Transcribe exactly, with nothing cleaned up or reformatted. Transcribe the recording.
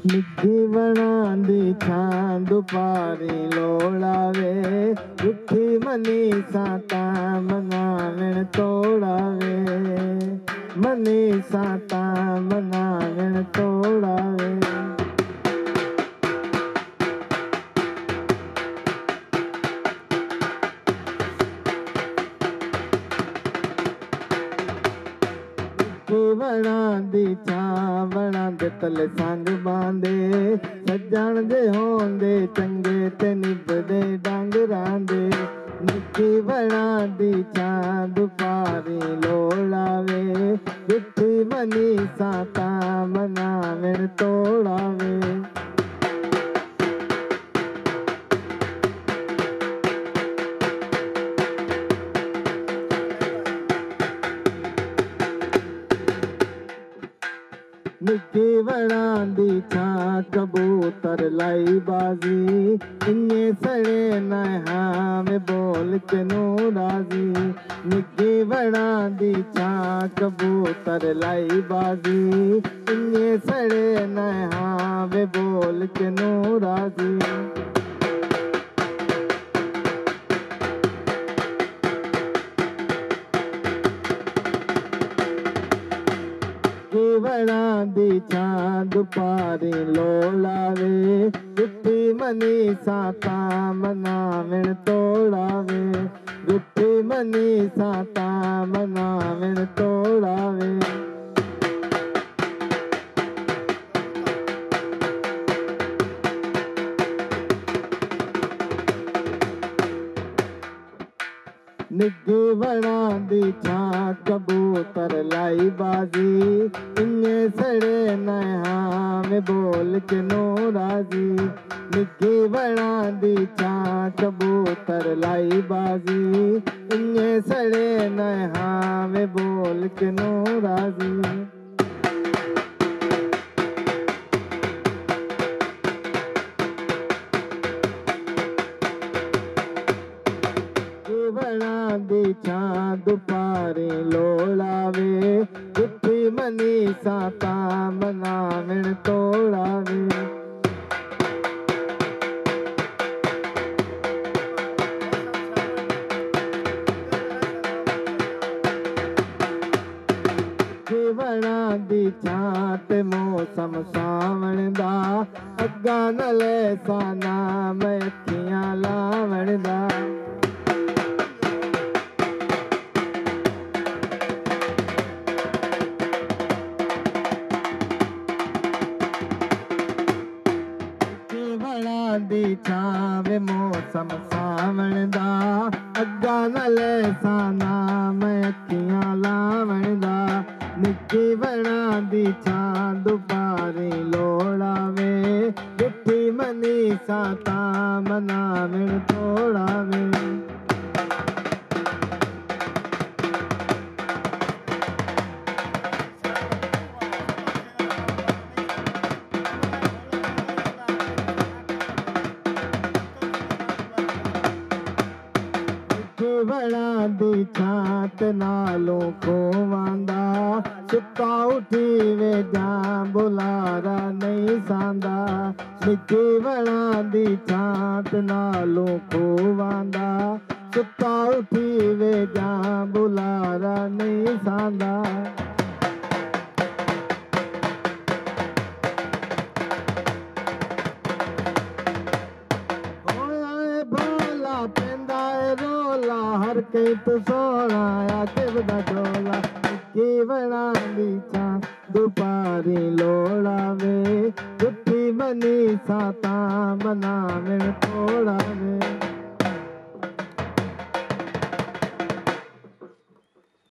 निकी बनांदी छां दुपारी लोड़ावे रुठी मनी साता मनावण तोड़ावे मनी साता मनावण तोड़ावे बना दी छां बना दे तले संग बांधे सज्जण दे होंदे चंगे ते निभदे डांगरां दे निक्की बना दी छां दुपारी लोड़ावे रुठी मनी साता मनावण तोड़ावे निकी बनांदी छां कबूतर लाई बाजी इन्ने सड़े नहा में बोल के नो राजी निकी बनांदी छां कबूतर लाई बाजी इन्ने सड़े नहा में बोल के नो राजी बना दी छां दुपारी लोड़ावे रुठी मनी साता मनावण तोड़ावे रुठी मनी साता मनावण तोड़ावे निगी बनांदी छां कबूतर लाई बाजी इन्ने सड़े नहा में बोल के नो राजी निगी बनांदी छां कबूतर लाई बाजी इन्ने सड़े नहा में बोल के नो राजी बना दी छां दुपारी लोड़ावे रुठी मनी साता मनावण तोड़ावे बना दी छां ते मौसम सावण दा अग्गा नले साना मैं अखियां लावण दा दी छां वे मौसम सावण दा अग्गा नले साना मैं अखियां लावण दा निक्की बना दी छां दुपारी लोड़ावे रुठी मनी साता मनावण तोड़ावे बना दी छां ते नालों को वांदा सुता उठी वे जां बुलारा नहीं सांदा निकी बना दी छां ते नालों को वांदा सुता उठी वे जां बुलारा नहीं सांदा हर के तू सोना आके बदा डोला निकी बना दी छां दुपारी लोड़ावे रुठी मनी साता मनावण तोड़ावे।